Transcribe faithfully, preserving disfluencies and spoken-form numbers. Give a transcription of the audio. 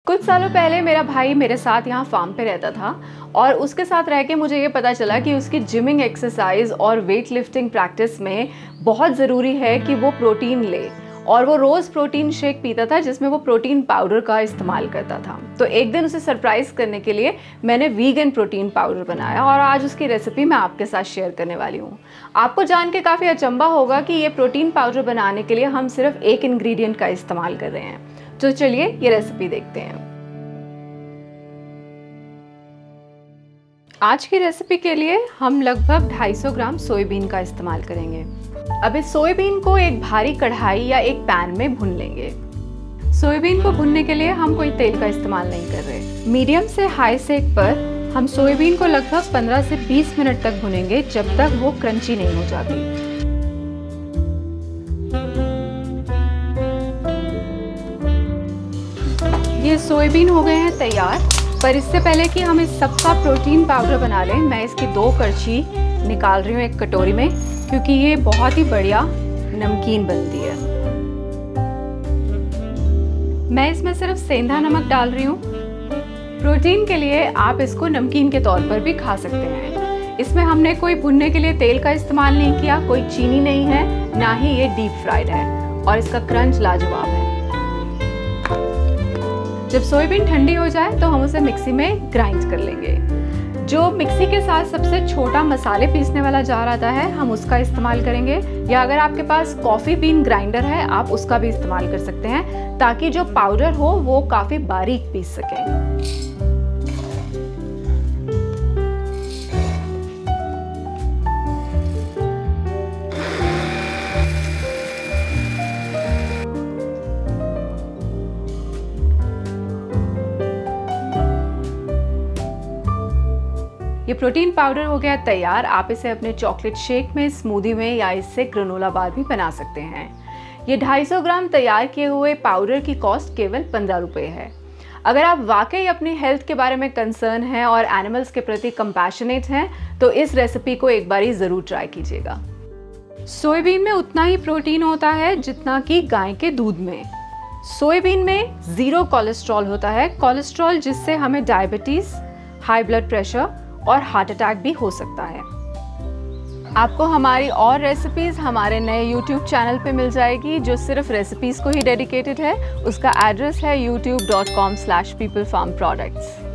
कुछ सालों पहले मेरा भाई मेरे साथ यहाँ फार्म पे रहता था और उसके साथ रह के मुझे ये पता चला कि उसकी जिमिंग एक्सरसाइज और वेट लिफ्टिंग प्रैक्टिस में बहुत ज़रूरी है कि वो प्रोटीन ले, और वो रोज़ प्रोटीन शेक पीता था जिसमें वो प्रोटीन पाउडर का इस्तेमाल करता था। तो एक दिन उसे सरप्राइज़ करने के लिए मैंने वीगन प्रोटीन पाउडर बनाया और आज उसकी रेसिपी मैं आपके साथ शेयर करने वाली हूँ। आपको जान के काफ़ी अचंभा होगा कि ये प्रोटीन पाउडर बनाने के लिए हम सिर्फ एक इंग्रेडिएंट का इस्तेमाल कर रहे हैं। तो चलिए ये रेसिपी देखते हैं। आज की रेसिपी के लिए हम लगभग दो सौ पचास ग्राम सोयाबीन का इस्तेमाल करेंगे। अब इस सोयाबीन को एक भारी कढ़ाई या एक पैन में भून लेंगे। सोयाबीन को भूनने के लिए हम कोई तेल का इस्तेमाल नहीं कर रहे। मीडियम से हाई सेक पर हम सोयाबीन को लगभग पंद्रह से बीस मिनट तक भूनेंगे जब तक वो क्रंची नहीं हो जाती। ये सोयाबीन हो गए हैं तैयार, पर इससे पहले कि हम इस सब का प्रोटीन पाउडर बना लें, मैं इसकी दो करछी निकाल रही हूँ एक कटोरी में, क्योंकि ये बहुत ही बढ़िया नमकीन बनती है। मैं इसमें सिर्फ सेंधा नमक डाल रही हूँ। प्रोटीन के लिए आप इसको नमकीन के तौर पर भी खा सकते हैं। इसमें हमने कोई भुनने के लिए तेल का इस्तेमाल नहीं किया, कोई चीनी नहीं है, ना ही ये डीप फ्राइड है, और इसका क्रंच लाजवाब है। जब सोयाबीन ठंडी हो जाए तो हम उसे मिक्सी में ग्राइंड कर लेंगे। जो मिक्सी के साथ सबसे छोटा मसाले पीसने वाला जार आता है, हम उसका इस्तेमाल करेंगे, या अगर आपके पास कॉफ़ी बीन ग्राइंडर है आप उसका भी इस्तेमाल कर सकते हैं, ताकि जो पाउडर हो वो काफ़ी बारीक पीस सकें। ये प्रोटीन पाउडर हो गया तैयार। आप इसे अपने चॉकलेट शेक में, स्मूदी में, या इससे ग्रेनोला बार भी बना सकते हैं। ये दो सौ पचास ग्राम तैयार किए हुए पाउडर की कॉस्ट केवल पंद्रह रुपये है। अगर आप वाकई अपनी हेल्थ के बारे में कंसर्न हैं और एनिमल्स के प्रति कंपैशनेट हैं, तो इस रेसिपी को एक बारी ज़रूर ट्राई कीजिएगा। सोयाबीन में उतना ही प्रोटीन होता है जितना कि गाय के दूध में। सोयाबीन में ज़ीरो कोलेस्ट्रॉल होता है, कोलेस्ट्रॉल जिससे हमें डायबिटीज़, हाई ब्लड प्रेशर और हार्ट अटैक भी हो सकता है। आपको हमारी और रेसिपीज़ हमारे नए यूट्यूब चैनल पे मिल जाएगी, जो सिर्फ रेसिपीज़ को ही डेडिकेटेड है। उसका एड्रेस है YouTube dot com slash people farm products.